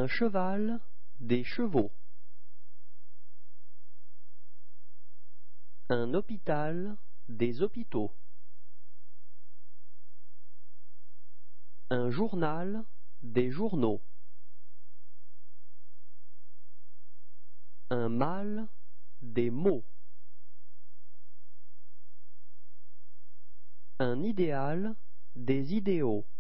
Un cheval, des chevaux. Un hôpital, des hôpitaux. Un journal, des journaux. Un mâle, des mots. Un idéal, des idéaux.